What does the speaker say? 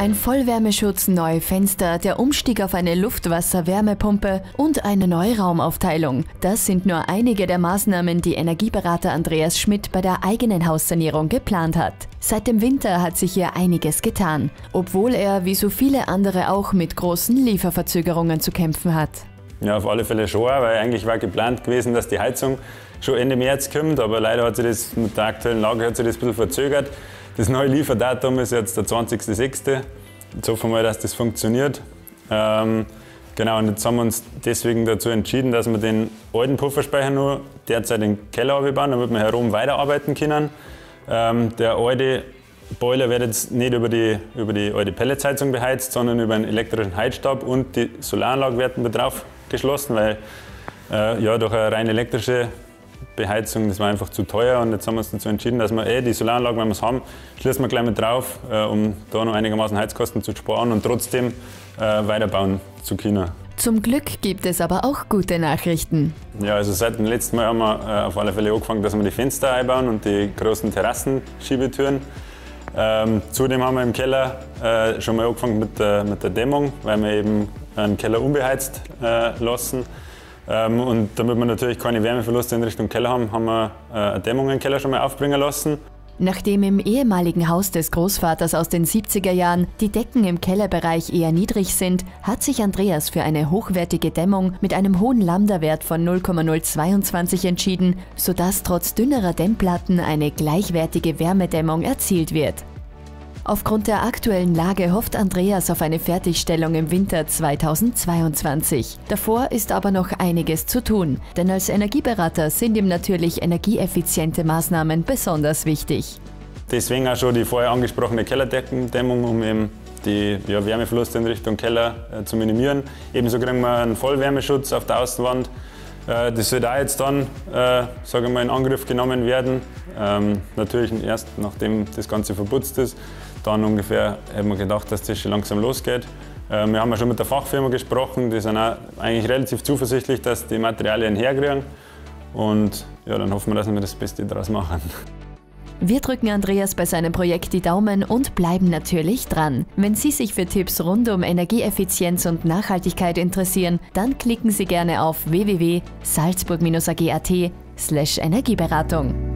Ein Vollwärmeschutz, neue Fenster, der Umstieg auf eine Luftwasser-Wärmepumpe und eine neue Raumaufteilung. Das sind nur einige der Maßnahmen, die Energieberater Andreas Schmidt bei der eigenen Haussanierung geplant hat. Seit dem Winter hat sich hier einiges getan, obwohl er, wie so viele andere auch, mit großen Lieferverzögerungen zu kämpfen hat. Ja, auf alle Fälle schon, weil eigentlich war geplant gewesen, dass die Heizung schon Ende März kommt, aber leider hat sich das mit der aktuellen Lage ein bisschen verzögert. Das neue Lieferdatum ist jetzt der 20.06. Jetzt hoffen wir mal, dass das funktioniert. Genau, und jetzt haben wir uns deswegen dazu entschieden, dass wir den alten Pufferspeicher nur derzeit in den Keller abbauen, damit wir herum weiterarbeiten können. Der alte Boiler wird jetzt nicht über die alte Pelletsheizung beheizt, sondern über einen elektrischen Heizstab, und die Solaranlage werden mit drauf geschlossen, weil ja, durch eine rein elektrische Beheizung, das war einfach zu teuer, und jetzt haben wir uns dazu entschieden, dass wir die Solaranlage, wenn wir es haben, schließen wir gleich mit drauf, um da noch einigermaßen Heizkosten zu sparen und trotzdem weiterbauen zu können. Zum Glück gibt es aber auch gute Nachrichten. Ja, also seit dem letzten Mal haben wir auf alle Fälle angefangen, dass wir die Fenster einbauen und die großen Terrassenschiebetüren. Zudem haben wir im Keller schon mal angefangen mit der Dämmung, weil wir eben einen Keller unbeheizt lassen. Und damit wir natürlich keine Wärmeverluste in Richtung Keller haben, haben wir eine Dämmung im Keller schon mal aufbringen lassen. Nachdem im ehemaligen Haus des Großvaters aus den 70er Jahren die Decken im Kellerbereich eher niedrig sind, hat sich Andreas für eine hochwertige Dämmung mit einem hohen Lambda-Wert von 0,022 entschieden, sodass trotz dünnerer Dämmplatten eine gleichwertige Wärmedämmung erzielt wird. Aufgrund der aktuellen Lage hofft Andreas auf eine Fertigstellung im Winter 2022. Davor ist aber noch einiges zu tun, denn als Energieberater sind ihm natürlich energieeffiziente Maßnahmen besonders wichtig. Deswegen auch schon die vorher angesprochene Kellerdeckendämmung, um eben die Wärmeverluste in Richtung Keller zu minimieren. Ebenso kriegen wir einen Vollwärmeschutz auf der Außenwand. Das wird auch jetzt dann, sage ich mal, in Angriff genommen werden. Natürlich erst nachdem das Ganze verputzt ist. Dann ungefähr haben wir gedacht, dass das schon langsam losgeht. Wir haben ja schon mit der Fachfirma gesprochen, die sind auch eigentlich relativ zuversichtlich, dass die Materialien herkriegen. Und ja, dann hoffen wir, dass wir das Beste daraus machen. Wir drücken Andreas bei seinem Projekt die Daumen und bleiben natürlich dran. Wenn Sie sich für Tipps rund um Energieeffizienz und Nachhaltigkeit interessieren, dann klicken Sie gerne auf www.salzburg-ag.at/Energieberatung.